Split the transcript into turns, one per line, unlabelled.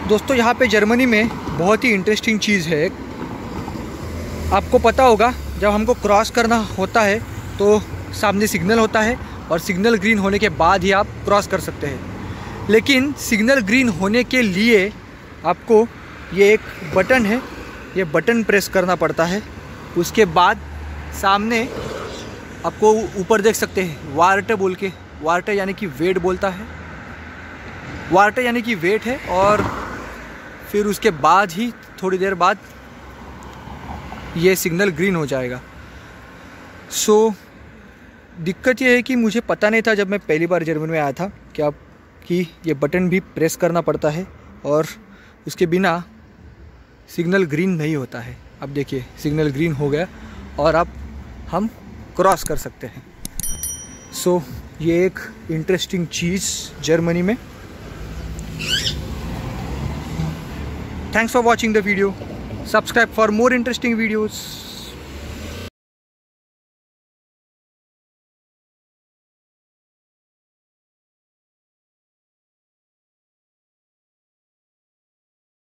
दोस्तों यहाँ पे जर्मनी में बहुत ही इंटरेस्टिंग चीज़ है। आपको पता होगा जब हमको क्रॉस करना होता है तो सामने सिग्नल होता है और सिग्नल ग्रीन होने के बाद ही आप क्रॉस कर सकते हैं। लेकिन सिग्नल ग्रीन होने के लिए आपको ये एक बटन है, ये बटन प्रेस करना पड़ता है। उसके बाद सामने आपको ऊपर देख सकते हैं वार्टे बोल के, वार्टे यानी कि वेट बोलता है, वार्टे यानी कि वेट है। और फिर उसके बाद ही थोड़ी देर बाद ये सिग्नल ग्रीन हो जाएगा। सो दिक्कत ये है कि मुझे पता नहीं था जब मैं पहली बार जर्मनी में आया था कि ये बटन भी प्रेस करना पड़ता है और उसके बिना सिग्नल ग्रीन नहीं होता है। अब देखिए सिग्नल ग्रीन हो गया और अब हम क्रॉस कर सकते हैं। सो ये एक इंटरेस्टिंग चीज़ जर्मनी में। Thanks for watching the video. Subscribe for more interesting videos.